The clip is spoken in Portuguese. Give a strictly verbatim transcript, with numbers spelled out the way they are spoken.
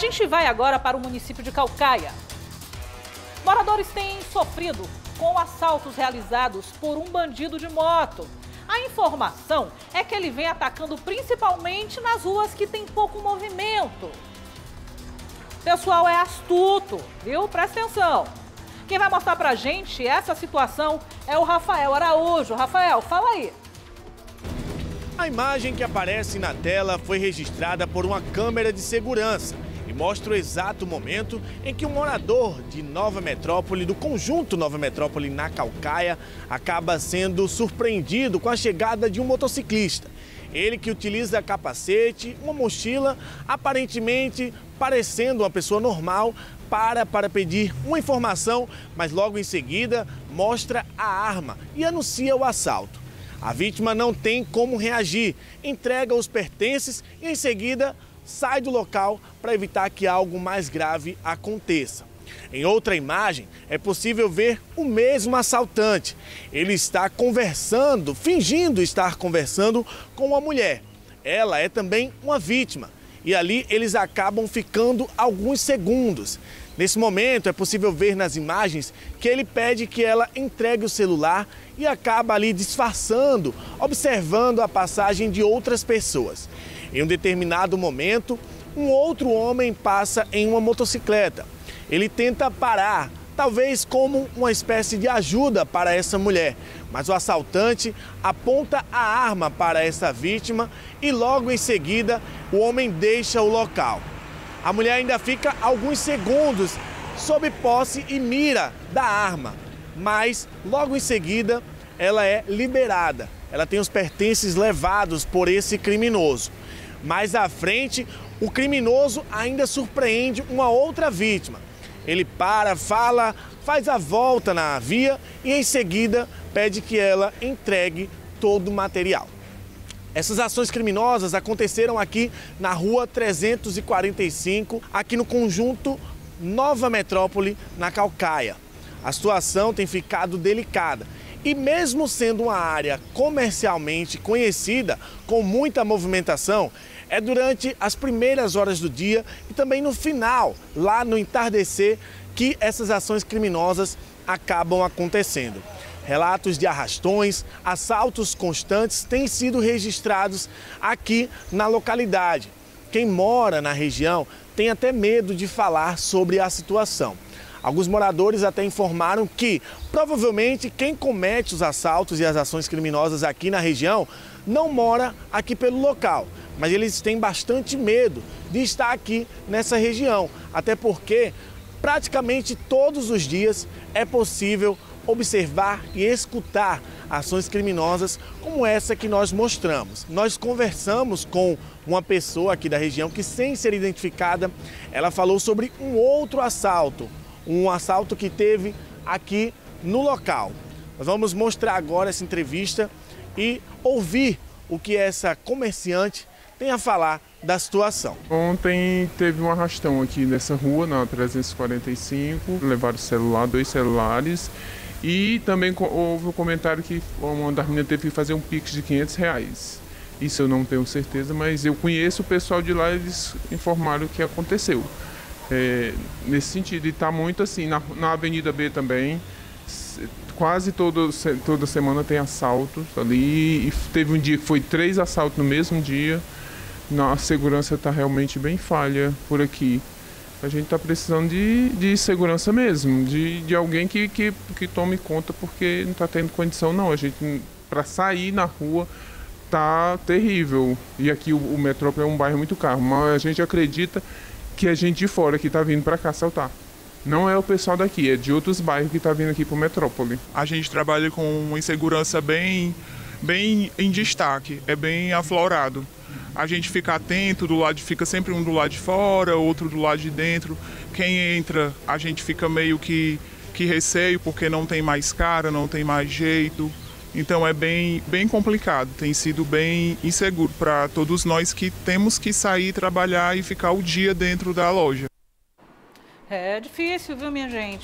gente vai agora para o município de Caucaia. Moradores têm sofrido com assaltos realizados por um bandido de moto. A informação é que ele vem atacando principalmente nas ruas que tem pouco movimento. O pessoal é astuto, viu? Presta atenção. Quem vai mostrar pra gente essa situação é o Rafael Araújo. Rafael, fala aí. A imagem que aparece na tela foi registrada por uma câmera de segurança e mostra o exato momento em que um morador de Nova Metrópole, do conjunto Nova Metrópole na Caucaia, acaba sendo surpreendido com a chegada de um motociclista. Ele que utiliza capacete, uma mochila, aparentemente parecendo uma pessoa normal, para para pedir uma informação, mas logo em seguida mostra a arma e anuncia o assalto. A vítima não tem como reagir, entrega os pertences e em seguida sai do local para evitar que algo mais grave aconteça. Em outra imagem, é possível ver o mesmo assaltante. Ele está conversando, fingindo estar conversando com uma mulher. Ela é também uma vítima. E ali eles acabam ficando alguns segundos. Nesse momento, é possível ver nas imagens que ele pede que ela entregue o celular e acaba ali disfarçando, observando a passagem de outras pessoas. Em um determinado momento, um outro homem passa em uma motocicleta. Ele tenta parar, talvez como uma espécie de ajuda para essa mulher, mas o assaltante aponta a arma para essa vítima e logo em seguida o homem deixa o local. A mulher ainda fica alguns segundos sob posse e mira da arma, mas logo em seguida ela é liberada. Ela tem os pertences levados por esse criminoso. Mais à frente, o criminoso ainda surpreende uma outra vítima. Ele para, fala, faz a volta na via e em seguida pede que ela entregue todo o material. Essas ações criminosas aconteceram aqui na rua trezentos e quarenta e cinco, aqui no conjunto Nova Metrópole, na Caucaia. A situação tem ficado delicada e mesmo sendo uma área comercialmente conhecida, com muita movimentação, é durante as primeiras horas do dia e também no final, lá no entardecer, que essas ações criminosas acabam acontecendo. Relatos de arrastões, assaltos constantes têm sido registrados aqui na localidade. Quem mora na região tem até medo de falar sobre a situação. Alguns moradores até informaram que, provavelmente, quem comete os assaltos e as ações criminosas aqui na região não mora aqui pelo local, mas eles têm bastante medo de estar aqui nessa região, até porque praticamente todos os dias é possível observar e escutar ações criminosas como essa que nós mostramos. Nós conversamos com uma pessoa aqui da região que, sem ser identificada, ela falou sobre um outro assalto, um assalto que teve aqui no local. Nós vamos mostrar agora essa entrevista e ouvir o que essa comerciante tem a falar da situação. Ontem teve um arrastão aqui nessa rua, na trezentos e quarenta e cinco, levaram celular, dois celulares. E também houve um comentário que uma das meninas teve que fazer um pix de quinhentos reais. Isso eu não tenho certeza, mas eu conheço o pessoal de lá, eles informaram o que aconteceu. É, nesse sentido, e está muito assim, na, na Avenida B também, quase todo, toda semana tem assaltos ali. E teve um dia que foi três assaltos no mesmo dia. A segurança está realmente bem falha por aqui. A gente está precisando de, de segurança mesmo, de, de alguém que, que, que tome conta, porque não está tendo condição não. A gente, para sair na rua, tá terrível. E aqui o, o Metrópole é um bairro muito caro, mas a gente acredita que a gente de fora que está vindo para cá assaltar. Não é o pessoal daqui, é de outros bairros que está vindo aqui para o Metrópole. A gente trabalha com uma insegurança bem, bem em destaque, é bem aflorado. A gente fica atento, do lado, fica sempre um do lado de fora, outro do lado de dentro. Quem entra, a gente fica meio que, que receio, porque não tem mais cara, não tem mais jeito. Então é bem, bem complicado, tem sido bem inseguro para todos nós que temos que sair, trabalhar e ficar o dia dentro da loja. É difícil, viu, minha gente?